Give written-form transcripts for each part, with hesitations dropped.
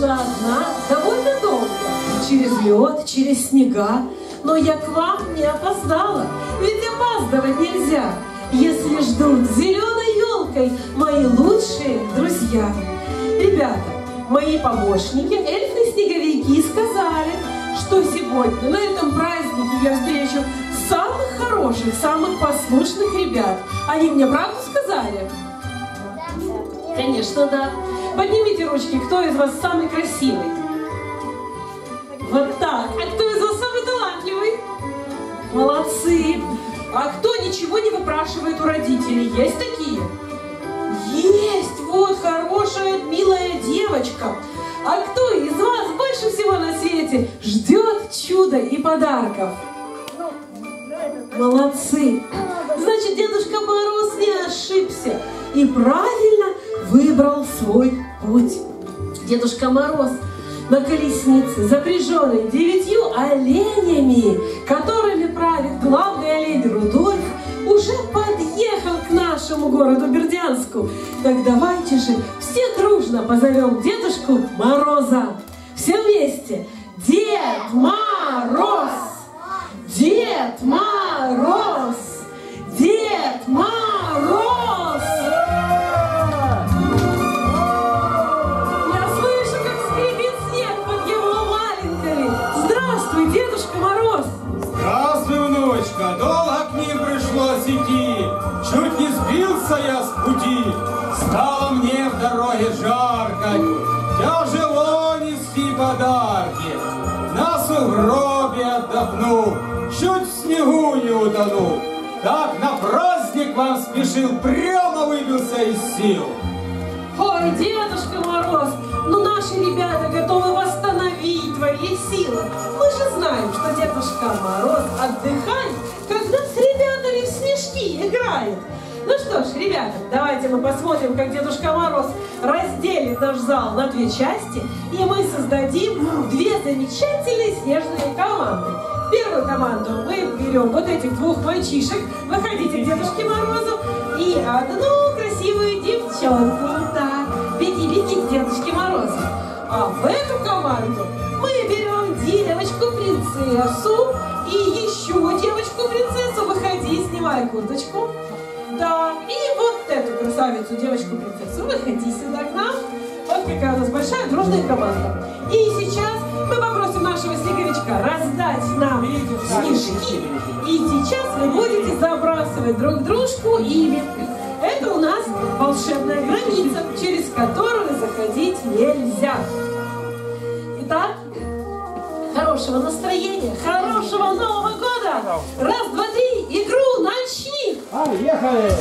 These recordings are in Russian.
шла одна довольно долго, через лед, через снега, но я к вам не опоздала, ведь опаздывать нельзя, если ждут зеленой елкой мои лучшие друзья. Ребята, мои помощники, эльфы-снеговики, сказали, что сегодня на этом празднике я встречу самых хороших, самых послушных ребят. Они мне правду сказали? Конечно, да. Поднимите ручки, кто из вас самый красивый? Вот так. А кто из вас самый талантливый? Молодцы. А кто ничего не выпрашивает у родителей? Есть такие? Есть. Вот хорошая, милая девочка. А кто из вас больше всего на свете ждет чуда и подарков? Молодцы. Значит, Дедушка Мороз не ошибся и правильно выбрал свой путь. Дедушка Мороз на колеснице, запряженной 9 оленями, которыми правит главный олень Рудольф, уже подъехал к нашему городу Бердянску. Так давайте же все дружно позовем Дедушку Мороза. Все вместе. Дед Мороз! Дед Мороз! Дед Мороз! Я слышу, как скрипит снег под его валенками. Здравствуй, Дедушка Мороз! Здравствуй, внучка! Долго к ним пришлось идти. Чуть не сбился я с пути. Стало мне в дороге жарко. Тяжело нести подарки. На сугробе отдохнул. Чуть в снегу не утонул. Так на праздник вам спешил, прямо выбился из сил. Ой, Дедушка Мороз, ну наши ребята готовы восстановить твои силы. Мы же знаем, что Дедушка Мороз отдыхает, когда с ребятами в снежки играет. Ну что ж, ребята, давайте мы посмотрим, как Дедушка Мороз разделит наш зал на 2 части, и мы создадим 2 замечательные снежные команды. Первую команду мы берем вот этих 2 мальчишек, выходите к Дедушке Морозу, и одну красивую девчонку. Так, беги к Дедушке Морозу. А в эту команду мы берем девочку-принцессу и еще девочку-принцессу. Выходи, снимай курточку. Да, и вот эту красавицу, девочку-принцессу, выходи сюда к нам. Вот какая у нас большая дружная команда. И сейчас мы попросим нашего снеговичка раздать нам снежки. И сейчас вы будете забрасывать друг дружку ими. Это у нас волшебная граница, через которую заходить нельзя. Итак, хорошего настроения, хорошего Нового года! Раз, два, три, игру начни! Поехали!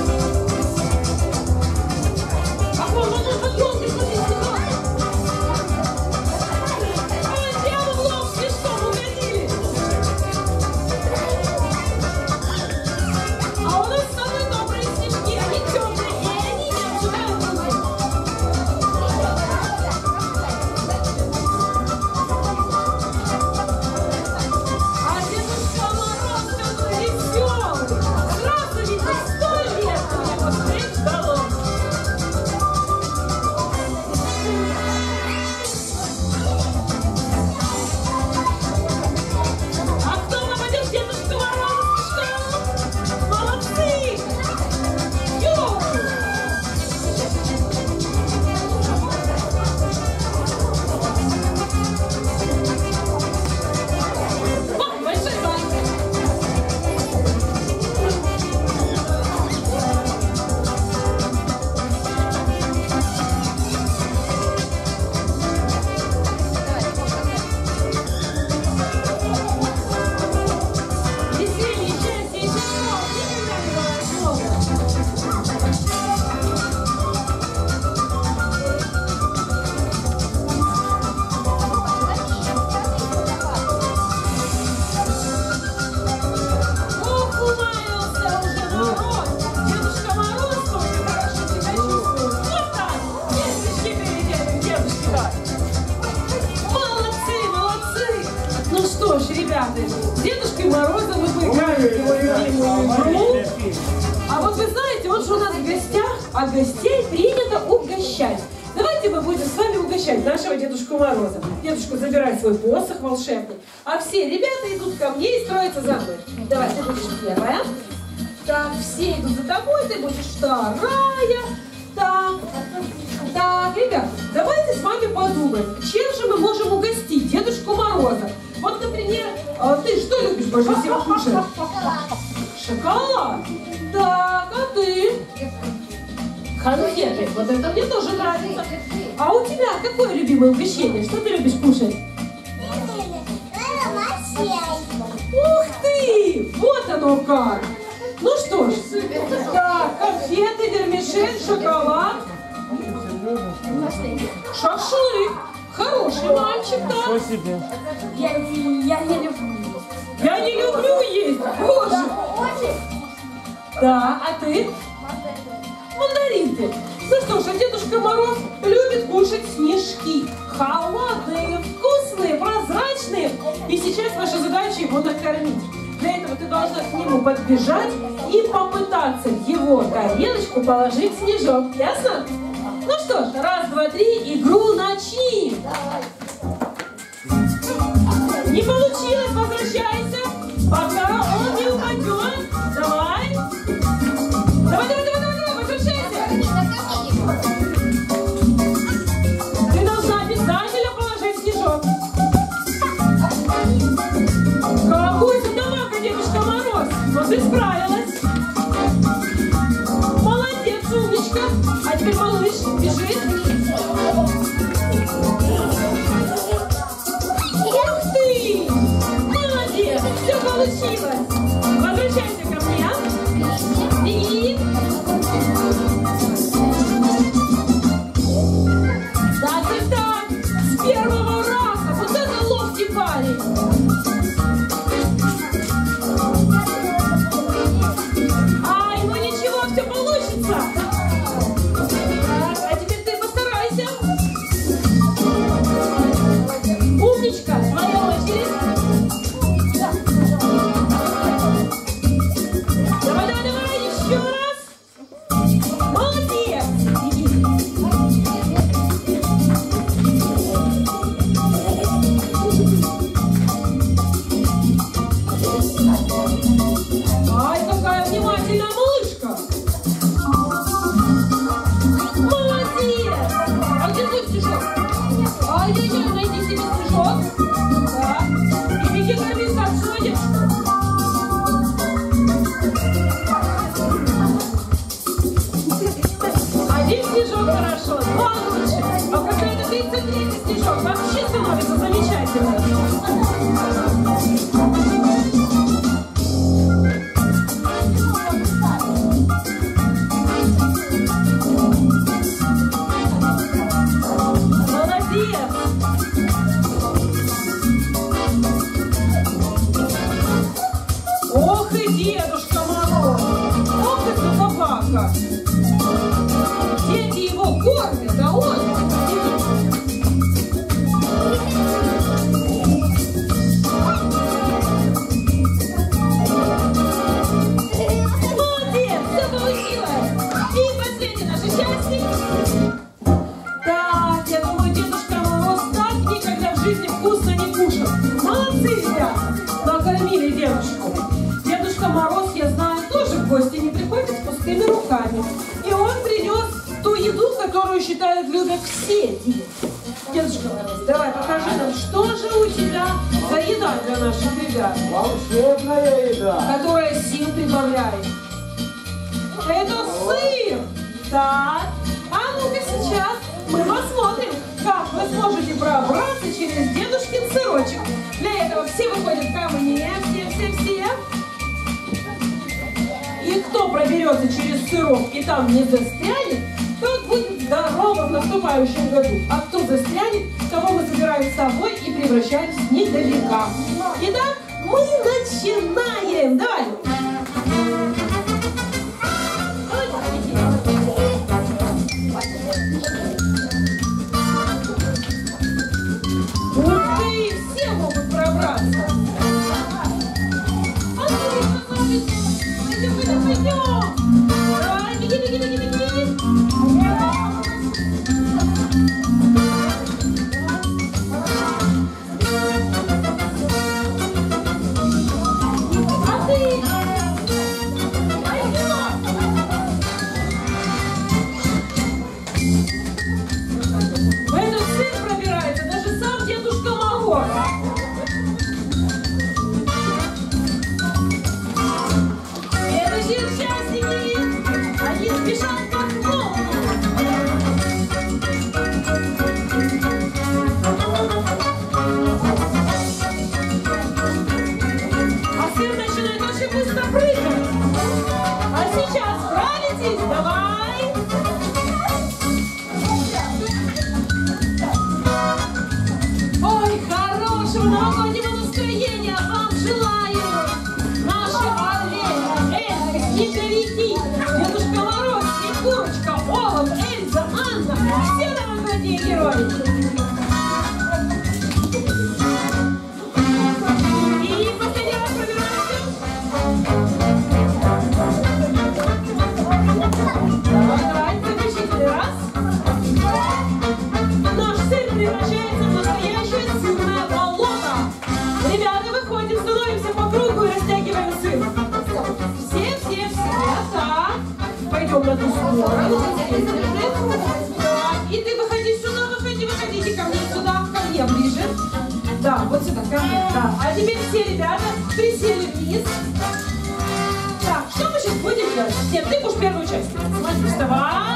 С Дедушкой Морозом мы поиграли в его любимую игру. А вот вы знаете, он же у нас в гостях, а гостей принято угощать. Давайте мы будем с вами угощать. встречать нашего Дедушку Мороза. Дедушка, забирай свой посох волшебный, а все ребята идут ко мне и строятся за мной. Давай, ты будешь первая. Так, все идут за тобой, ты будешь вторая. Так, ребят, давайте с вами подумаем, чем же мы можем угостить Дедушку Мороза. Вот, например, ты что любишь больше всего кушать? Шоколад. Так, а ты? Конфеты. Вот это мне тоже нравится. А у тебя какое любимое угощение? Что ты любишь кушать? Ух ты! Вот оно как! Ну что ж, так, конфеты, вермишель, шоколад. Шашлык. Хороший мальчик, да? Что себе? Я не люблю. Я не люблю есть. Боже. Да, а ты? Мандаринки. Ну что ж, а Дедушка Мороз любит кушать снежки. Холодные, вкусные, прозрачные. И сейчас ваша задача его накормить. Для этого ты должна к нему подбежать и попытаться в его тарелочку положить снежок. Ясно? Ну что ж, раз, два, три, игру начни. Не получилось, возвращайся. Пока он не упадет. Давай. Давай, возвращайся. Ты должна обязательно положить снежок. Какой задавака, Дедушка Мороз. Но ты справилась. Молодец, умничка. А теперь малыш бежит. Ух ты! Молодец! Все получилось! Возвращайся ко мне. Беги! Так. С первого раза! Вот это ловкий парень! Ай, ну ничего, все получится! Так, а теперь ты постарайся! Умничка! Твоя очередь! Давай, еще раз! Молодец! Ай, какая внимательная малышка! Молодец! А где твой снежок? Ай-яй-яй, найди себе снежок. Так. И беги кормить старшего девушку. Один снежок хорошо, два лучше. А когда это 33-й снежок, вообще становится замечательно. Молодец! Ох и Дедушка Мороз! Ох и собака! Дети его кормят, а он... Молодец! Все получилось! И последний наш участник. Так, я думаю, Дедушка Мороз так никогда в жизни вкусно не кушал. Молодцы, ребята! Накормили девушку. Дедушка Мороз, я знаю, тоже в гости не приходит с пустыми руками. И он принес ту еду, которую, считают, любят все дети. Дедушка Мороз, давай покажи нам, что же у тебя за еда для наших ребят, Волшебная еда. которая сил прибавляет. Это сыр. Так, а ну-ка сейчас мы посмотрим, как вы сможете пробраться через дедушкин сырочек. Для этого все выходят ко мне, все. И кто проберется через сырок и там не застрянет, тот будет здоровым в наступающем году. А кто застрянет, того мы собираем с собой и превращаем в снеговика. Итак, мы начинаем. Давай. Ух ты, все могут пробраться. Пойдем. Давай, беги. очень быстро прыгать. А сейчас справитесь? Давай. Ой, хорошего новогоднего настроения вам желаю. Наши олени, эльфы, снеговики, Дедушка Мороз, Снегурочка, Олаф, Эльза, Анна, все новогодние герои. И последний раз пробираемся. Давай, заключительный раз. Наш сыр превращается в настоящее сырное болото. Ребята, выходим, становимся по кругу и растягиваем сыр. Все. Так. Пойдем на ту сторону. Здесь лежит. Так. И ты выходи сюда, выходите ко мне сюда, ко мне ближе. Да, вот сюда, ко мне. Да. А теперь все ребята присели вниз. Так, что мы сейчас будем делать? Нет, ты будешь первую часть. Смотри, вставай.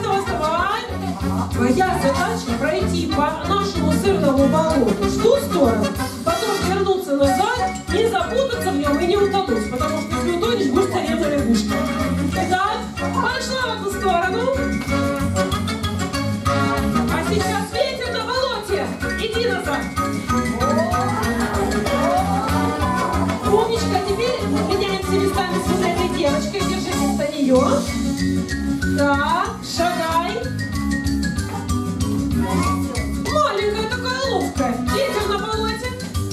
Твоя задача пройти по нашему сырному болоту в ту сторону, потом вернуться назад, не запутаться в нем и не утонуть, потому что если утонешь, будешь царевна лягушка. Итак, пошла в эту сторону. А сейчас ветер на болоте. Иди назад. Умничка, теперь меняемся местами с вот этой девочкой. Держитесь за нее. Так, шагай. Маленькая такая ловкая. Ветер на болоте.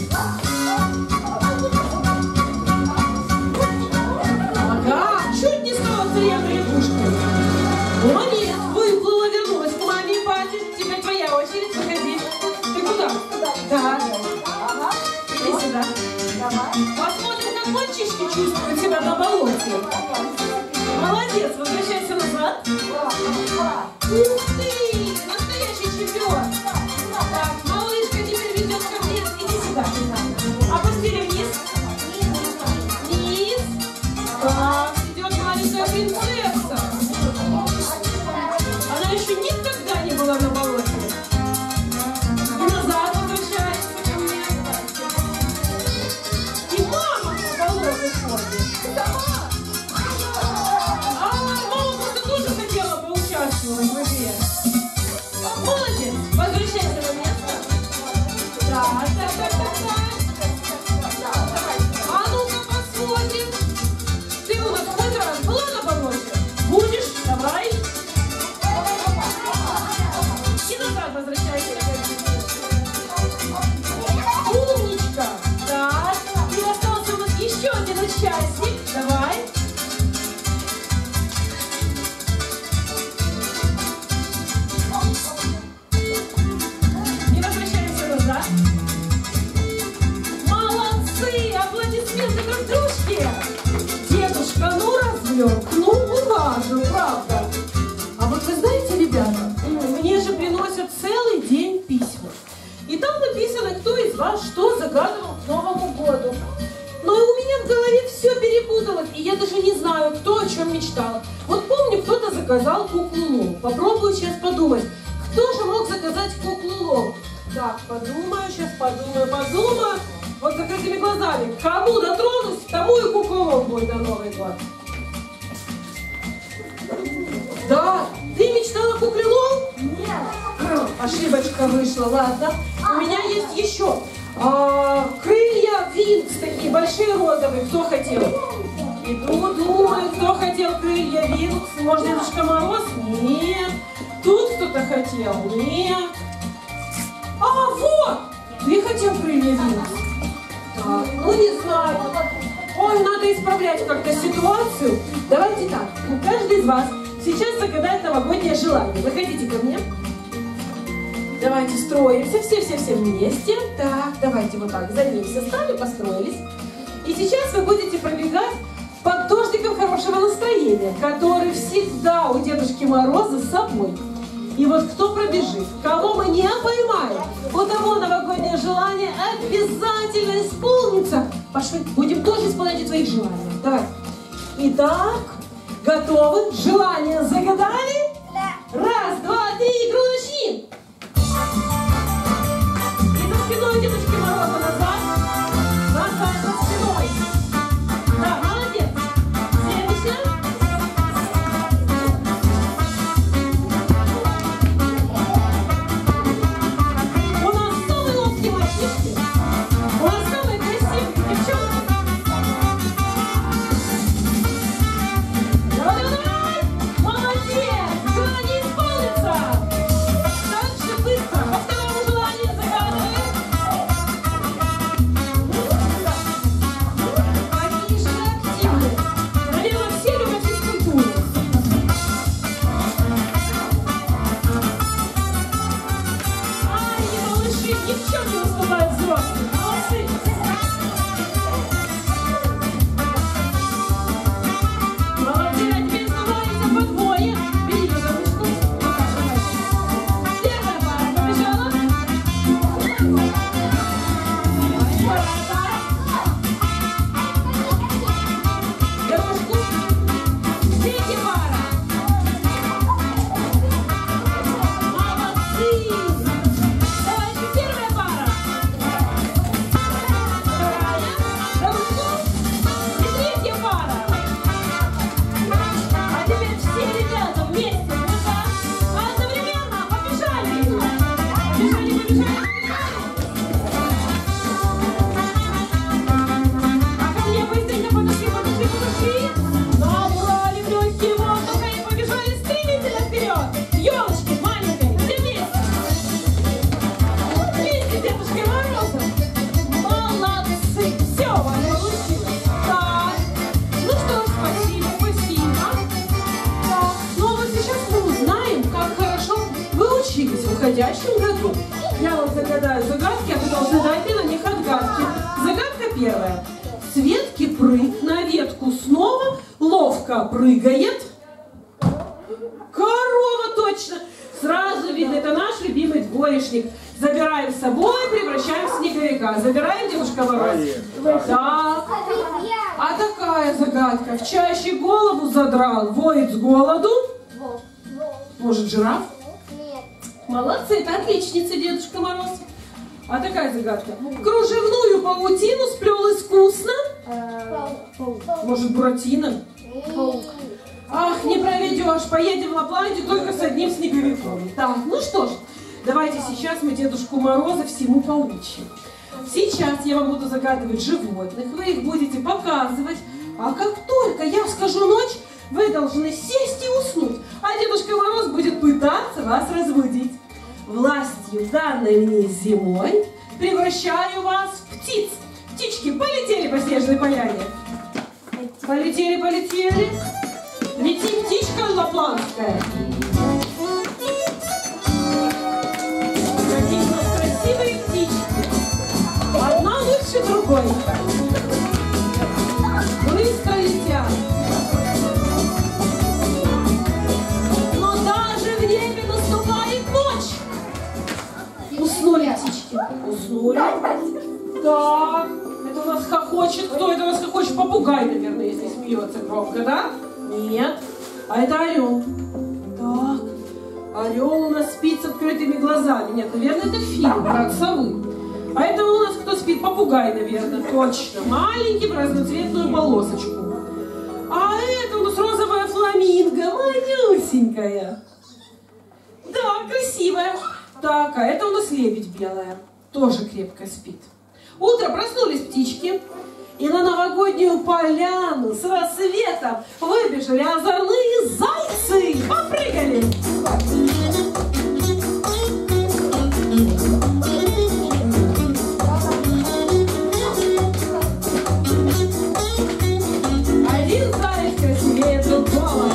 Ага, чуть не стала царевной лягушкой. Молодец, выплыла, вернулась к маме и папе. Теперь твоя очередь, выходи. Ты куда? Так. Иди сюда. Посмотрим, как мальчишки чувствуют себя на болоте. Молодец, возвращайся назад. Ух ты, настоящий чемпион. Так, малышка теперь ведет ко мне. Иди сюда. Опустили вниз. Вниз. Так, идет маленькая принцесса. Она еще никогда не была на болоте. И назад возвращается ко мне. И мама по болоту ходит. Мама просто тоже хотела поучаствовать в игре. Молодец! Возвращайся на место. Так. А ну-ка посмотрим. Ты у нас хоть раз была на болоте? Будешь? Давай. И назад возвращайся. Умничка. Так. И остался у нас еще один участник. Давай. И возвращаемся назад. Молодцы! Аплодисменты друг дружке! Дедушка, ну развлек, ну уважил, правда. А вот вы знаете, ребята, мне же приносят целый день письма. И там написано, кто из вас что загадывал к Новому году. Но и у меня в голове все перепуталось, и я даже не знаю, кто о чем мечтал. Вот помню, кто-то заказал куклу Лол. Попробую сейчас подумать, кто же мог заказать куклу Лол? Так, сейчас подумаю. Вот закрытыми глазами. Кому дотронусь, тому и кукла Лол будет на Новый год. Да, ты мечтала о кукле Лол? Нет. Ошибочка вышла, ладно. У меня есть еще. Крылья Винкс, такие большие розовые. Кто хотел? Иду, думаю, кто хотел крылья Винкс? Может, Дедушка Мороз? Нет. Тут кто-то хотел? Нет. А, вот! Ты хотел крылья Винкс? Так, ну не знаю. Ой, надо исправлять как-то ситуацию. Давайте так, каждый из вас сейчас загадает новогоднее желание. Выходите ко мне. Давайте строимся, все вместе. Так, давайте вот так, за ним все стали, построились. И сейчас вы будете пробегать под дождиком хорошего настроения, который всегда у Дедушки Мороза с собой. И вот кто пробежит, кого мы не поймаем, у того новогоднее желание обязательно исполнится. Пошли, будем тоже исполнять твои желания. Давай. Итак, готовы? Желание загадали? Да. Раз, два, три, игру начни. И за спиной Дедушки Мороза назад. Назад, за спиной. Так. уходящем году. Я вам загадаю загадки, а вы должны дать мне на них отгадки. Загадка первая. С ветки прыг, на ветку снова, ловко прыгает. Корова, точно! Сразу видно, это наш любимый двоечник. Забираем с собой, превращаем в снеговика. Забираем, Дедушка Мороз? Так. А такая загадка. В чаще голову задрал, воет с голоду. Может, жираф? Нет. Молодцы, это отличница, Дедушка Мороз. А такая загадка. Кружевную паутину сплел искусно. Может, Буратино? Ах, не проведешь. Поедем в Лапландию только с одним снеговиком. Так, ну что ж, давайте сейчас мы Дедушку Мороза всему поучим. Сейчас я вам буду загадывать животных, вы их будете показывать. А как только я скажу ночь, вы должны сесть и уснуть. А Дедушка Мороз будет пытаться вас разбудить. Властью, данной мне зимой, превращаю вас в птиц. Птички полетели по снежной поляне. Полетели, полетели. Лети, птичка лапландская. Какие у нас красивые птички. Одна лучше другой. Быстро летят. Но даже в небе наступает ночь. Уснули птички. Уснули. Так. Это у нас хохочет. Кто это у нас хохочет? Попугай, наверное, если смеется громко, да? Нет. А это орел. Так. Орел у нас спит с открытыми глазами. Нет, наверное, это фильм про совы. А это у нас кто спит? Попугай, наверное. Точно. Маленький в разноцветную полосочку. А это у нас розовая фламинго. Манюсенькая. Да, красивая. Так, а это у нас лебедь белая. Тоже крепко спит. Утро проснулись птички. И на новогоднюю поляну с рассветом выбежали озорные зайцы. Попрыгали. Один заяц красивее другого.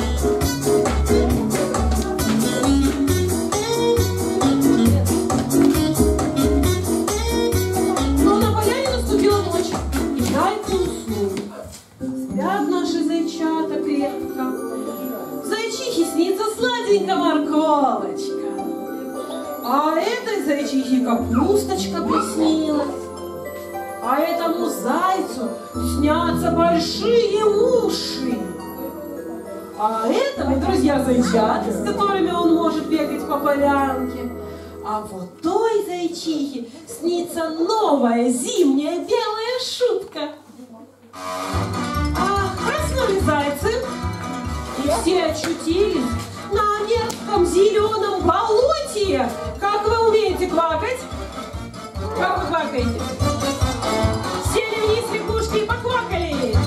Но на поляне наступила ночь. Зайцы уснули. Спят наши зайчата крепко. Зайчихе снится сладенькая морковочка. А этой зайчихе капусточка приснилась. А этому зайцу снятся большие уши. А этому друзья зайчата, с которыми он может бегать по полянке. А вот той зайчихе снится новая зимняя белая шутка. Ах, проснулись зайцы, и все очутились на мерзком зеленом болоте. Как вы умеете квакать? Как вы квакаете? Сели вниз лягушки и поквакали.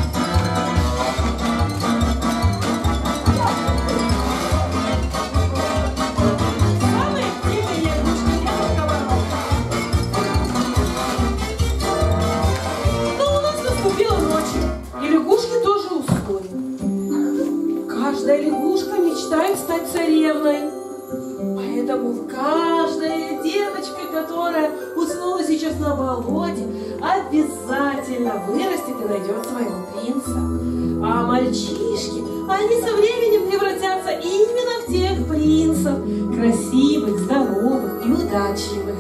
Каждая лягушка мечтает стать царевной. Поэтому каждая девочка, которая уснула сейчас на болоте, обязательно вырастет и найдет своего принца. А мальчишки, они со временем превратятся именно в тех принцев, красивых, здоровых и удачливых.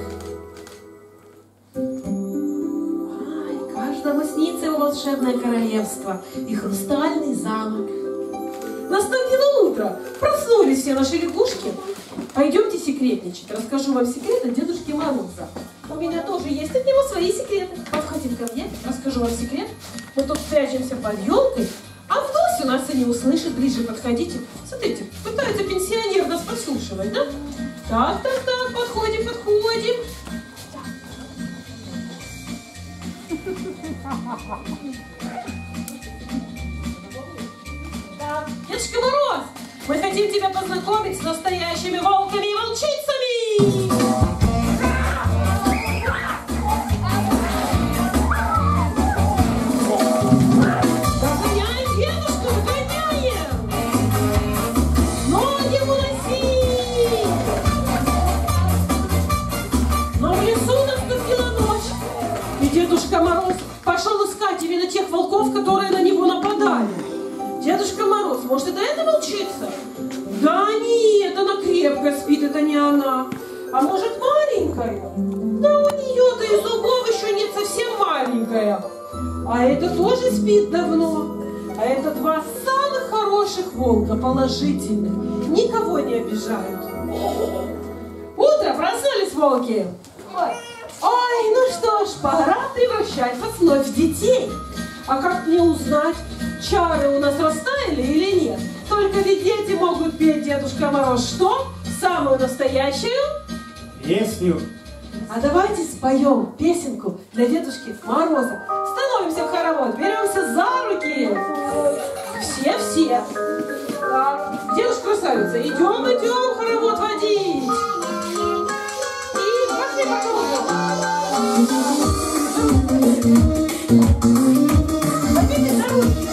Ай, каждому снится его волшебное королевство и хрустальный замок. Наступило утро, проснулись все наши лягушки. Пойдемте секретничать. Расскажу вам секрет от Дедушки Мороза. У меня тоже есть от него свои секреты. Подходите ко мне, расскажу вам секрет. Мы тут спрячемся под елкой, а Вдусь у нас и не услышит. Ближе подходите. Смотрите, пытается пенсионер нас подслушивать, да? Так, подходим. Дедушка Мороз, мы хотим тебя познакомить с настоящими волками и волчицами! Догоняем дедушку, догоняем! Ноги уноси! Может, это эта волчица? Да нет, она крепко спит, это не она. А может, маленькая? Да у нее-то и зубов еще нет, совсем маленькая. А это тоже спит давно. А это два самых хороших волка, положительных. Никого не обижают. Утро, проснулись волки? Ой, ну что ж, пора превращать вас вновь в детей. А как мне узнать, чары у нас растаяли или нет? Только ведь дети могут петь, Дедушка Мороз, что? Самую настоящую? Песню. А давайте споем песенку для Дедушки Мороза. Становимся в хоровод, беремся за руки. Все. Так, Дедушка Красавица, идем хоровод водить. И пошли по кругу. Возьмите за ручки.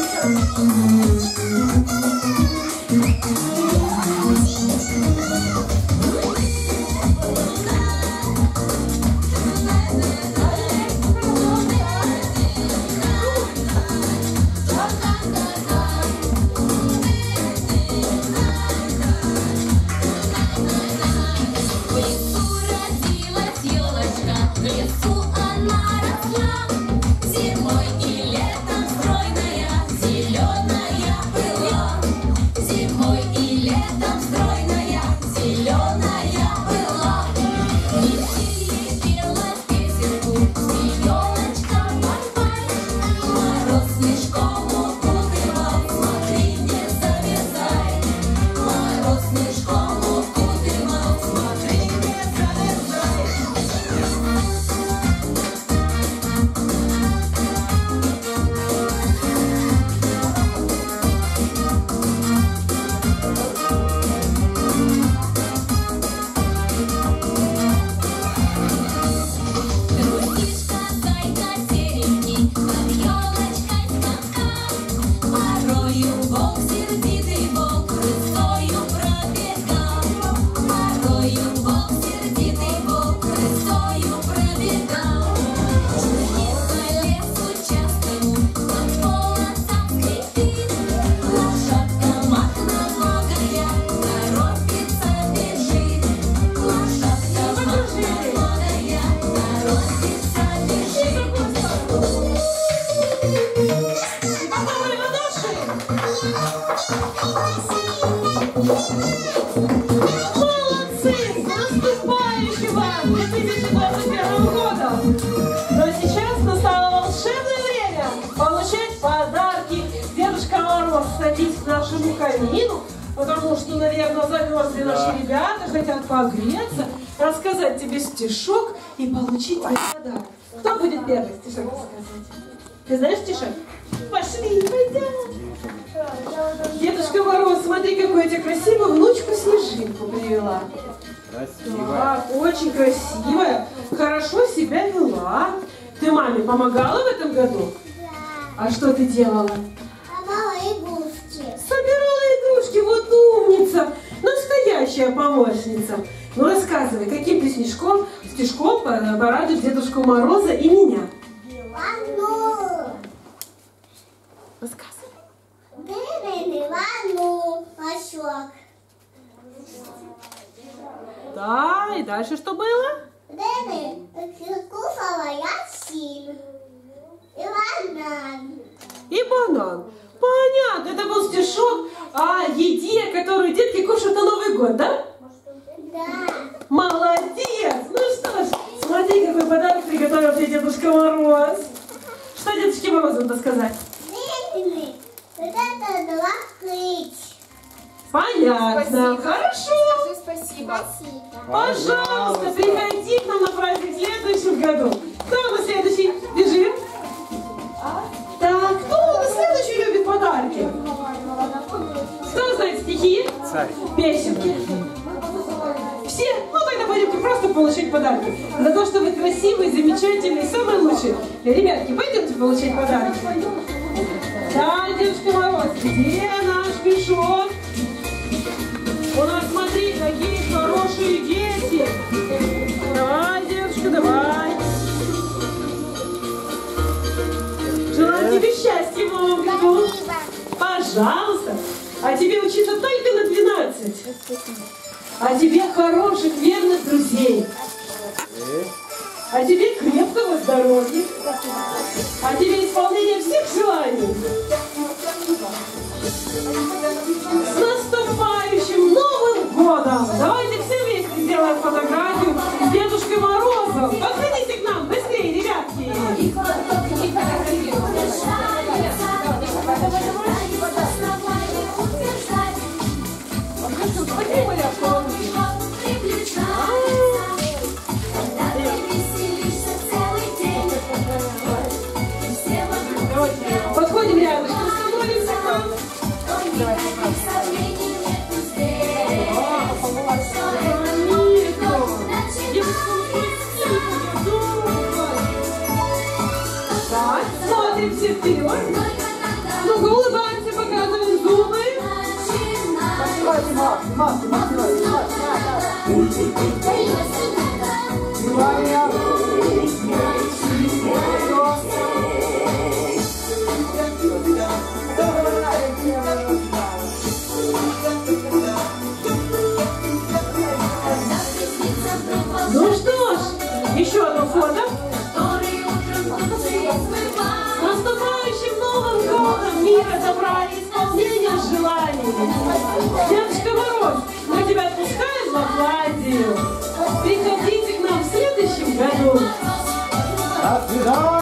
Молодцы! С наступающим вам 2021 годом! Но сейчас настало волшебное время получать подарки. Дедушка Мороз, садись к нашему камину, потому что, наверное, замерзли наши ребята, хотят погреться, рассказать тебе стишок и получить твой подарок. Кто будет первый стишок рассказать? Ты знаешь стишок? Пошли, пойдем. Дедушка Мороз, смотри, какую я тебе красивую внучку Снежинку привела. Красивая. Да, очень красивая, хорошо себя вела. Ты маме помогала в этом году? Да. А что ты делала? Собирала игрушки. Собирала игрушки, вот умница, настоящая помощница. Ну рассказывай, каким ты стишком порадуешь Дедушку Мороза и меня? Ванну. Рассказывай. Ванну, Машок. Да, и дальше что было? Кушала я силь. И банан. И банан. Понятно, это был стишок о еде, которую детки кушают на Новый год, да? Да. Молодец! Ну что ж, смотри, какой подарок приготовил тебе Дедушка Мороз. Что Дедушке Морозу надо сказать? Длинный. Вот это два крыть. Понятно. Спасибо. Хорошо. Скажи спасибо. Спасибо. Пожалуйста, приходи к нам на праздник в следующем году. Кто у нас следующий? Бежим. Так, кто у нас следующий любит подарки? Кто знает стихи? Царь. Песенки. Все? Ну тогда пойдемте просто получать подарки. За то, что вы красивые, замечательные, самые лучшие. Ребятки, пойдемте получать подарки. Да, Дедушка Мороз, где наш мешок? У нас, смотри, какие хорошие дети. Давай, дедушка, давай. Желаю тебе счастья в новом году. Спасибо. Пожалуйста. А тебе учиться только на 12. А тебе хороших, верных друзей. А тебе крепкого здоровья. А тебе исполнения всех желаний. С наступающим Новым годом! Давайте все вместе сделаем фотографию с Дедушкой Морозом. Подходите к нам быстрее, ребятки. Подходим рядом, становимся к вам. Так, смотрим все вперед. Ну-ка, улыбаемся, показываем зубы. Ну что ж, еще одно фото.